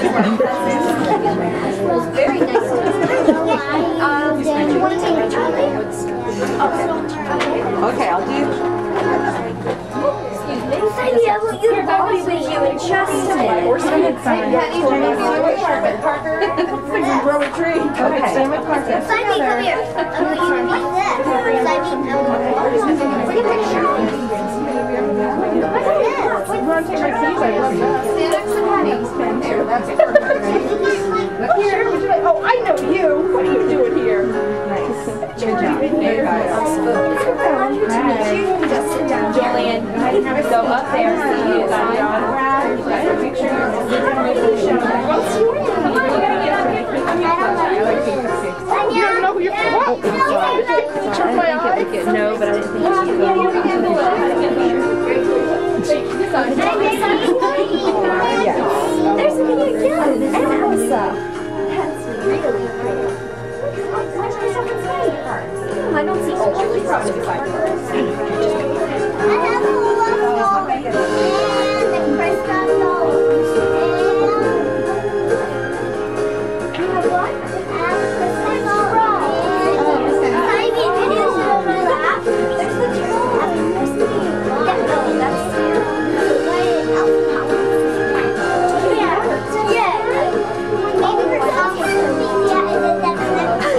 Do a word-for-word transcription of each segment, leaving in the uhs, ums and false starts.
Very nice. Um, do you want to take a chocolate? Okay, I'll do. Maybe I want you to go with you and just a minute. Grow a tree. Okay. Simon, come here. I want you to meet this. Simon, take a picture. What's this? You want to take my keys? I love that. Stand next to Patty. There, that's perfect. Here, would you like, oh, I know you. What are you doing here? Nice. Good job. Hey, guys. Just sit down. Julian, go up there. See you got your autograph. You got your picture. What's your name? You don't know who you're for? What? Turn my eyes? No, but I didn't think you There's a video too. And Elsa. That's really great. Why should I stop and say? I don't see all Julie probably five minutes. I have a love ball and the crystal doll. You have what? I have a crystal doll. Tiny videos of my lap. There's the troll. There's the yeah, no, that's yeah, yeah. Maybe we're talking to me. Yeah, and then that's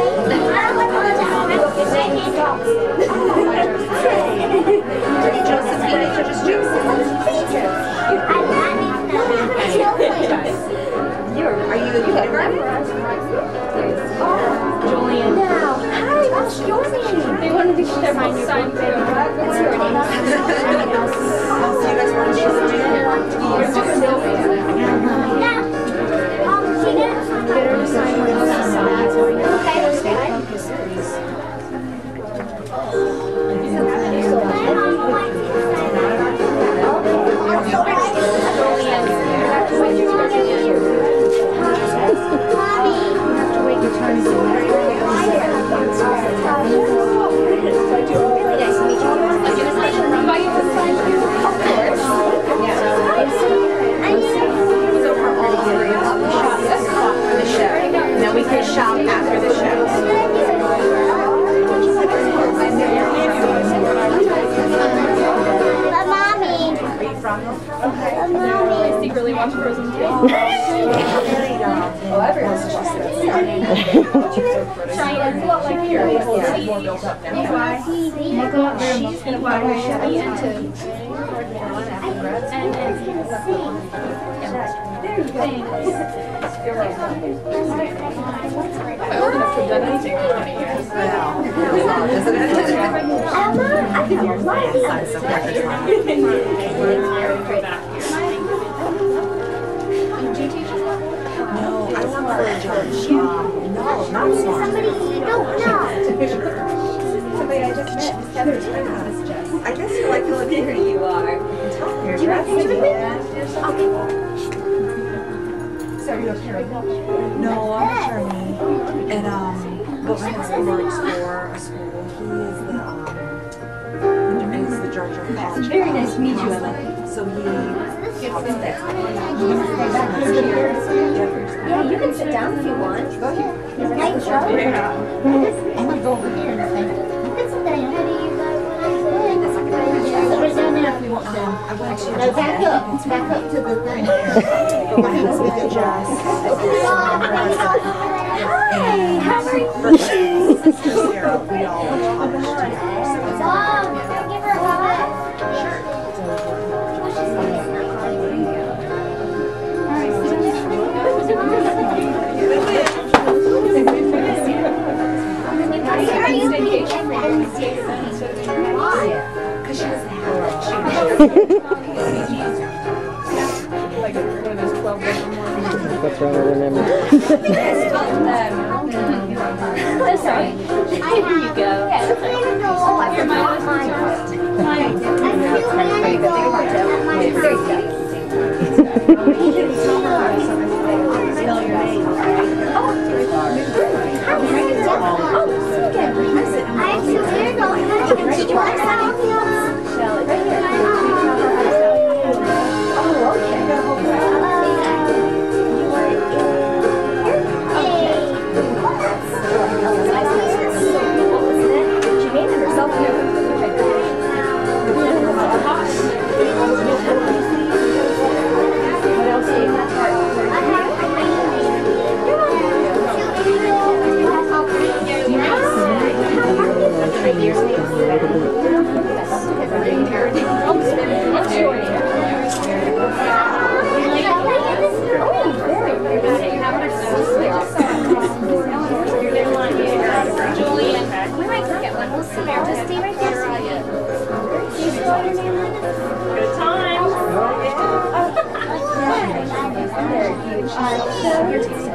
Josephine, or just Josephine? You're, are you the kindergarten? Julian. Now, hi, what's your name? They wanted to get their mind signed too. What's your name? So you guys want to show me? You're just Sylvia. Now, um, she didn't Get her to sign one of those signs. Okay, that's good. Then we can shop after the show. But mommy. Where are you from? But mommy. I secretly watch Frozen two. Oh, everyone's just trying to look like here. It's more built up now. She's gonna buy her Chevy into and and I wouldn't have done anything for twenty years. Emma, I have a lot of No, I work for a judge. Um, no, not somebody you don't know. Somebody I just met. Heather Thomas. I guess you like the here you are. You're dressed. Okay. So you're a paralegal? No, I'm an attorney. And, um, but my husband works for a school. He is the, um, he's the director of college. Very nice to meet you, Emma. So he helps Yeah, you can sit down if you want. Go here. There's a nice show. I'm gonna go over here and think. You can sit down. How do you guys want to sit? Sit down now if you want to. I went to No, back up. Back up to the thing. but my husband just Hi, how are you? Sister Sarah, we all went to college together. Mom, can I give her a hug? Because she doesn't have Like one of those twelve bedroom ones. What's wrong with remember? That's right. Here you go. Here, my husband's mine. Oh, okay.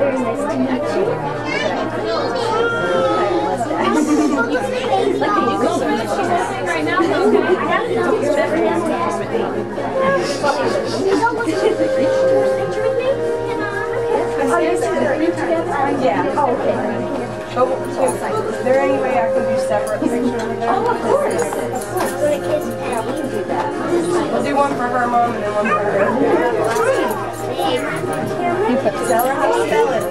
Very nice to meet you. Right now, Yeah. Oh, okay. Oh, is there any way I can do separate pictures? Oh, of course. Of course. When a kid's yeah, we can do that. We'll do one for her mom and then one for her. Tell her how to spell it.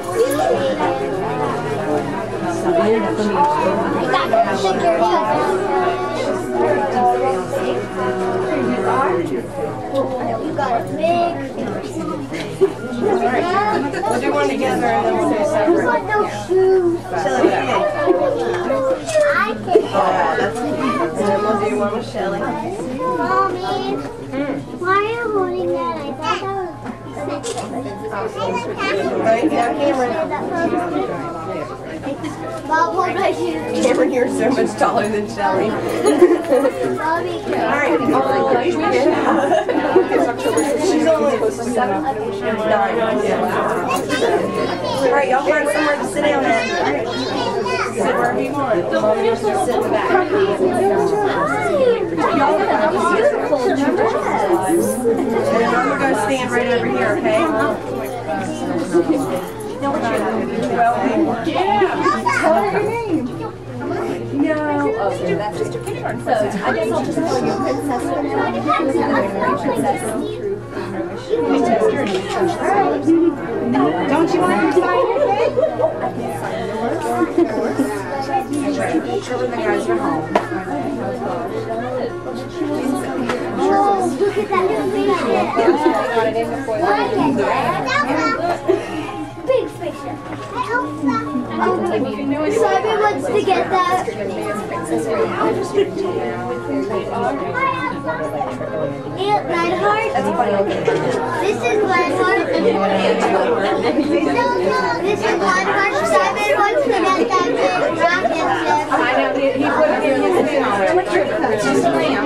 You got a big. We'll do one together and then we'll do separate. got no shoes. Shelly, I can. oh, that's cute. And then we'll do one with Shelly. Mommy, why are you holding that? I thought that was. Right now, Cameron. Bob, hold my shoes. Cameron, you're so much taller than Shelly. Mommy, Alright. She's only seven. Nine. Yeah. Alright, y'all find somewhere to sit down at. Sit wherever you want. Mommy wants to sit in the back. Y'all have a beautiful dress. And I'm going to go stand right over here, okay? Well, yeah. Tell her your name. No. Oh, that's just your kindergarten. So I guess I'll just call you Princess. Don't you want to sign your name? Make sure when the guys are home. Oh, look at that new big spaceship. Simon wants to get that. Aunt Reinhardt. This is Reinhardt. This is Reinhardt. Simon wants to get that big rocket ship. I know, he, he put it in his thing on it. It's just a lamp.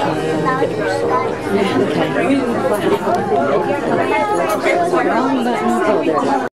I